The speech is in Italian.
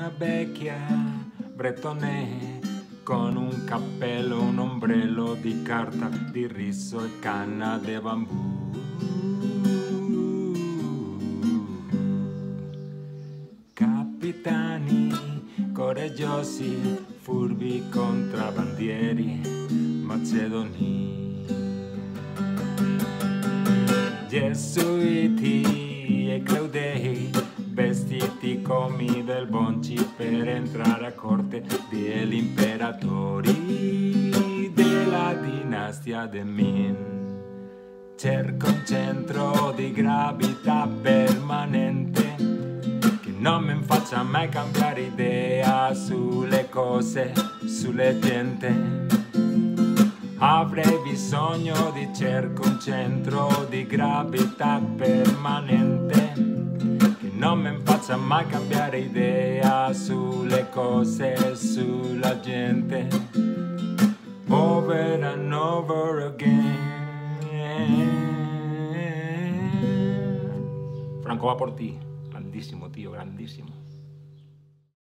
una vecchia bretone con un cappello, un ombrello di carta, di riso e canna de bambù. Capitani coraggiosi, furbi contrabbandieri macedoni, gesuiti e claudei vestiti come del bonci per entrare a corte degli imperatori della dinastia de Min. Cerco un centro di gravità permanente che non mi faccia mai cambiare idea sulle cose, sulle gente. Avrei bisogno di cerco un centro di gravità permanente che non mi faccia mai cambiare idea sulle cose, sulla gente. Over and over again. Franco va por ti, grandissimo, tio, grandissimo.